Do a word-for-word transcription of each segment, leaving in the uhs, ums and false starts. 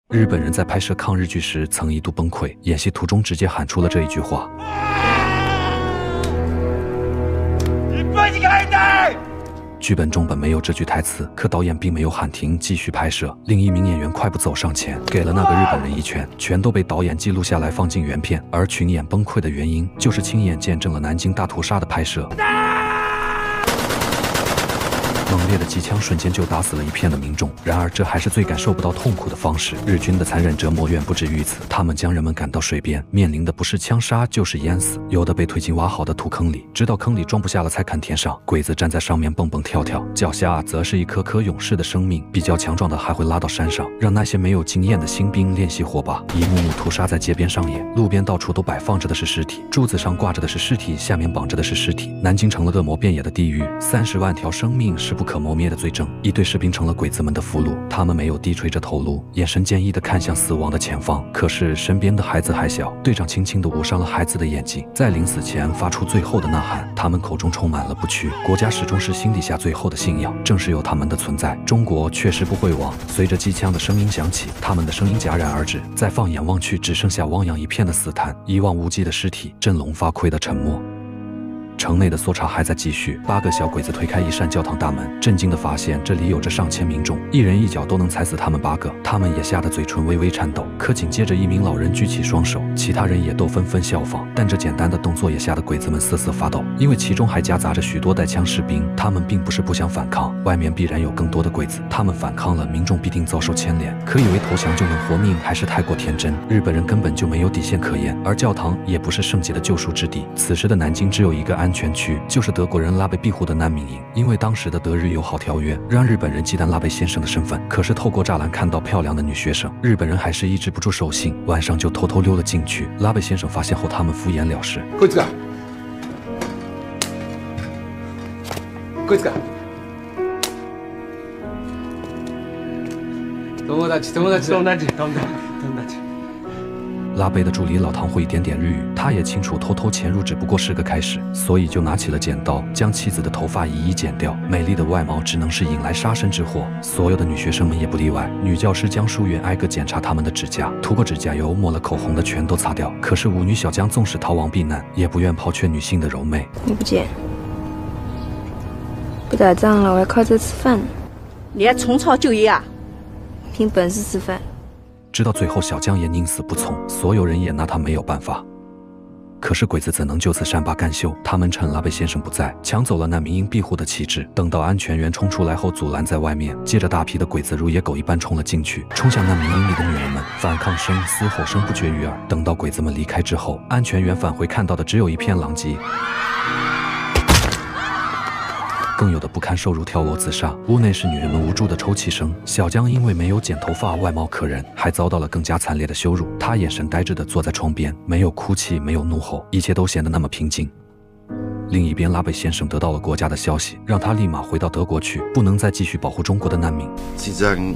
日本人在拍摄抗日剧时曾一度崩溃，演戏途中直接喊出了这一句话。剧本中本没有这句台词，可导演并没有喊停，继续拍摄。另一名演员快步走上前，给了那个日本人一拳，全都被导演记录下来放进原片。而群演崩溃的原因，就是亲眼见证了南京大屠杀的拍摄。猛烈的机枪瞬间就打死了一片的民众，然而这还是最感受不到痛苦的方式。日军的残忍折磨远不止于此，他们将人们赶到水边，面临的不是枪杀就是淹死，有的被推进挖好的土坑里，直到坑里装不下了才肯填上。鬼子站在上面蹦蹦跳跳，脚下则是一颗颗勇士的生命，比较强壮的还会拉到山上，让那些没有经验的新兵练习火把。一幕幕屠杀在街边上演，路边到处都摆放着的是尸体，柱子上挂着的是尸体，下面绑着的是尸体。南京成了恶魔遍野的地狱，三十万条生命是不可磨灭的罪证。一队士兵成了鬼子们的俘虏，他们没有低垂着头颅，眼神坚毅地看向死亡的前方。可是身边的孩子还小，队长轻轻地捂上了孩子的眼睛，在临死前发出最后的呐喊。他们口中充满了不屈，国家始终是心底下最后的信仰。正是有他们的存在，中国确实不会亡。随着机枪的声音响起，他们的声音戛然而止，再放眼望去，只剩下汪洋一片的死潭，一望无际的尸体，振聋发聩的沉默。城内的搜查还在继续，八个小鬼子推开一扇教堂大门，震惊地发现这里有着上千民众，一人一脚都能踩死他们八个。他们也吓得嘴唇微微颤抖。可紧接着一名老人举起双手，其他人也都纷纷效仿，但这简单的动作也吓得鬼子们瑟瑟发抖，因为其中还夹杂着许多带枪士兵。他们并不是不想反抗，外面必然有更多的鬼子，他们反抗了，民众必定遭受牵连。可以为投降就能活命，还是太过天真。日本人根本就没有底线可言，而教堂也不是圣洁的救赎之地。此时的南京只有一个安全区，就是德国人拉贝庇护的难民营。因为当时的德日友好条约让日本人忌惮拉贝先生的身份，可是透过栅栏看到漂亮的女学生，日本人还是抑制不住兽性，晚上就偷偷溜了进去。拉贝先生发现后，他们敷衍了事。 こいつかこいつか友達友達友達友達友達。 拉贝的助理老唐会一点点日语，他也清楚偷偷潜入只不过是个开始，所以就拿起了剪刀，将妻子的头发一一剪掉。美丽的外貌只能是引来杀身之祸，所有的女学生们也不例外。女教师将书员挨个检查她们的指甲，涂过指甲油、抹了口红的全都擦掉。可是舞女小江纵使逃亡避难，也不愿抛却女性的柔媚。 你不剪，不打仗了，我要靠这吃饭。 你还重操旧业啊？ 凭本事吃饭。 直到最后，小江也宁死不从，所有人也拿他没有办法。可是鬼子怎能就此善罢甘休？他们趁拉贝先生不在，抢走了难民营庇护的旗帜。等到安全员冲出来后，阻拦在外面。接着大批的鬼子如野狗一般冲了进去，冲向难民营里的女人们，反抗声、嘶吼声不绝于耳。等到鬼子们离开之后，安全员返回看到的只有一片狼藉。更有的不堪受辱跳楼自杀，屋内是女人们无助的抽泣声。小江因为没有剪头发，外貌可人，还遭到了更加惨烈的羞辱。她眼神呆滞地坐在窗边，没有哭泣，没有怒吼，一切都显得那么平静。另一边，拉贝先生得到了国家的消息，让他立马回到德国去，不能再继续保护中国的难民。 Sie sagen,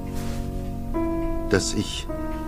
dass ich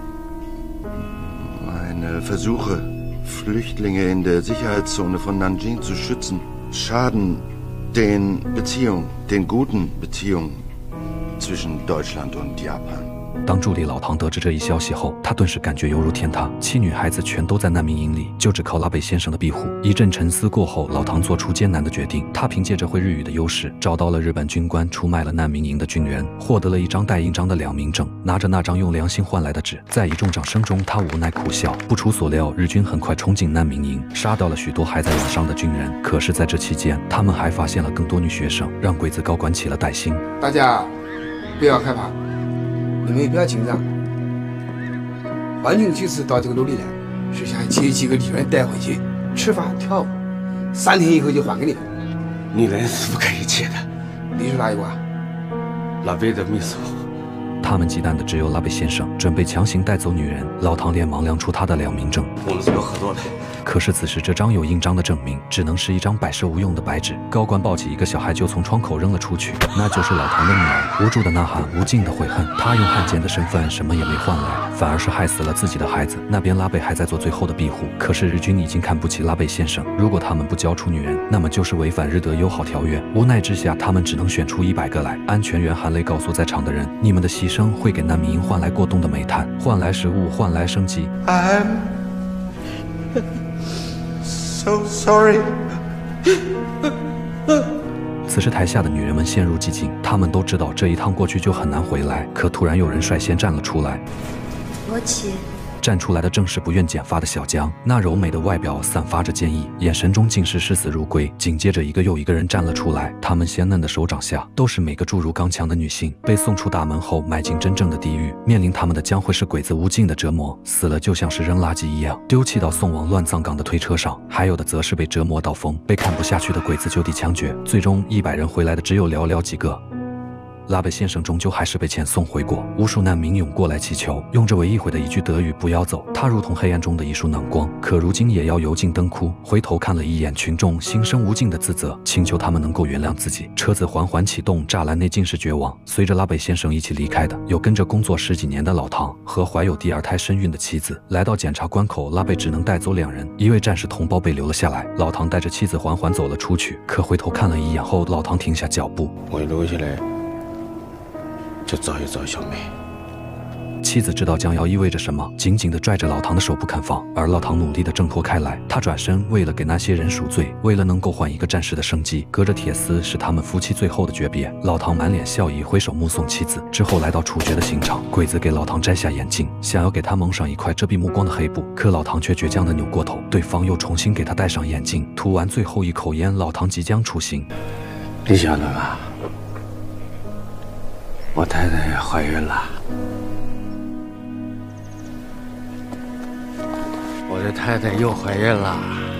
meine Versuche, Flüchtlinge in der Sicherheitszone von Nanjing zu schützen, schaden den Beziehungen, den guten Beziehungen zwischen Deutschland und Japan. 当助理老唐得知这一消息后，他顿时感觉犹如天塌，妻女孩子全都在难民营里，就只靠拉贝先生的庇护。一阵沉思过后，老唐做出艰难的决定。他凭借着会日语的优势，找到了日本军官，出卖了难民营的军人，获得了一张带印章的良民证。拿着那张用良心换来的纸，在一众掌声中，他无奈苦笑。不出所料，日军很快冲进难民营，杀掉了许多还在养伤的军人。可是在这期间，他们还发现了更多女学生，让鬼子高官起了歹心。 大家不要害怕，你们也不要紧张。王军这次到这个楼里来，是想接几个李元带回去吃饭跳舞，三天以后就还给你们。 女人是不可以切的。 你是哪一个啊？ 拉贝的秘书。 他们忌惮的只有拉贝先生，准备强行带走女人。老唐连忙亮出他的良民证。 我们是有合作的。 可是此时这张有印章的证明只能是一张摆设无用的白纸。高官抱起一个小孩就从窗口扔了出去，那就是老唐的女儿。无助的呐喊，无尽的悔恨。他用汉奸的身份什么也没换来，反而是害死了自己的孩子。那边拉贝还在做最后的庇护，可是日军已经看不起拉贝先生。如果他们不交出女人，那么就是违反日德友好条约。无奈之下，他们只能选出一百个来。安全员含泪告诉在场的人，你们的牺牲会给难民营换来过冬的煤炭，换来食物，换来生机。 I'm so sorry 此时台下的女人们陷入寂静，她们都知道这一趟过去就很难回来。可突然有人率先站了出来， 罗琦。 站出来的正是不愿剪发的小江，那柔美的外表散发着坚毅，眼神中尽是视死如归。紧接着一个又一个人站了出来，他们鲜嫩的手掌下都是每个注入刚强的女性，被送出大门后迈进真正的地狱，面临他们的将会是鬼子无尽的折磨，死了就像是扔垃圾一样，丢弃到送往乱葬岗的推车上，还有的则是被折磨到疯，被看不下去的鬼子就地枪决。最终一百人回来的只有寥寥几个。拉贝先生终究还是被遣送回国，无数难民涌过来祈求，用着唯一会的一句德语“不要走”，他如同黑暗中的一束暖光，可如今也要油尽灯枯。回头看了一眼群众，心生无尽的自责，请求他们能够原谅自己。车子缓缓启动，栅栏内尽是绝望。随着拉贝先生一起离开的，有跟着工作十几年的老唐和怀有第二胎身孕的妻子。来到检查关口，拉贝只能带走两人，一位战士同胞被留了下来。老唐带着妻子缓缓走了出去，可回头看了一眼后，老唐停下脚步。 我留下来。就找一找小梅。 妻子知道将要意味着什么，紧紧地拽着老唐的手不肯放，而老唐努力地挣脱开来。他转身，为了给那些人赎罪，为了能够换一个战士的生机，隔着铁丝是他们夫妻最后的诀别。老唐满脸笑意，挥手目送妻子，之后来到处决的刑场。鬼子给老唐摘下眼镜，想要给他蒙上一块遮蔽目光的黑布，可老唐却倔强地扭过头，对方又重新给他戴上眼镜。吐完最后一口烟，老唐即将出刑。 李小伦啊，我太太怀孕了，我的太太又怀孕了。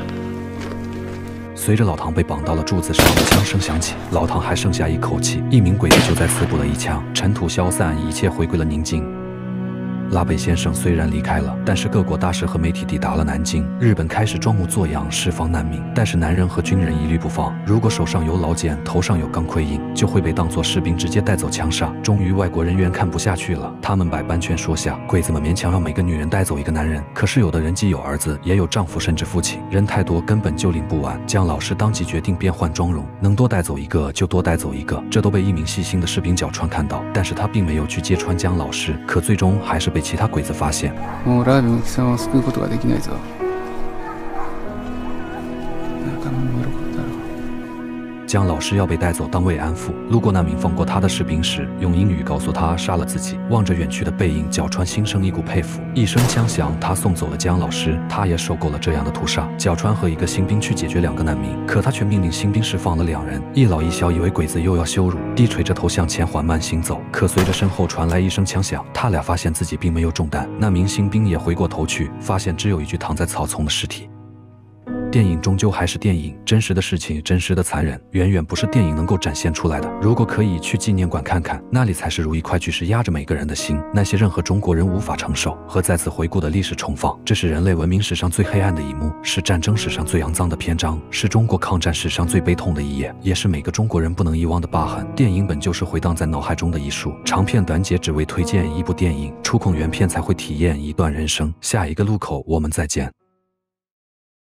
随着老唐被绑到了柱子上，枪声响起，老唐还剩下一口气，一名鬼子就在刺补了一枪，尘土消散，一切回归了宁静。拉贝先生虽然离开了，但是各国大使和媒体抵达了南京。日本开始装模作样释放难民，但是男人和军人一律不放。如果手上有老茧，头上有钢盔印，就会被当作士兵直接带走枪杀。终于外国人员看不下去了，他们百般劝说下，鬼子们勉强让每个女人带走一个男人。可是有的人既有儿子，也有丈夫，甚至父亲，人太多根本就领不完。姜老师当即决定变换妆容，能多带走一个就多带走一个。这都被一名细心的士兵角川看到，但是他并没有去揭穿姜老师，可最终还是被其他鬼子发现。 もうラーメンを貴様を救うことができないぞ。仲間も喜ぶだろう。 姜老师要被带走当慰安妇，路过那名放过他的士兵时，用英语告诉他杀了自己。望着远去的背影，角川心生一股佩服。一声枪响，他送走了姜老师，他也受够了这样的屠杀。角川和一个新兵去解决两个难民，可他却命令新兵释放了两人。一老一小以为鬼子又要羞辱，低垂着头向前缓慢行走。可随着身后传来一声枪响，他俩发现自己并没有中弹。那名新兵也回过头去，发现只有一具躺在草丛的尸体。电影终究还是电影，真实的事情，真实的残忍，远远不是电影能够展现出来的。如果可以去纪念馆看看，那里才是如一块巨石压着每个人的心，那些任何中国人无法承受和再次回顾的历史重放。这是人类文明史上最黑暗的一幕，是战争史上最肮脏的篇章，是中国抗战史上最悲痛的一页，也是每个中国人不能遗忘的疤痕。电影本就是回荡在脑海中的艺术，长片短剪只为推荐一部电影，触控原片才会体验一段人生。下一个路口我们再见。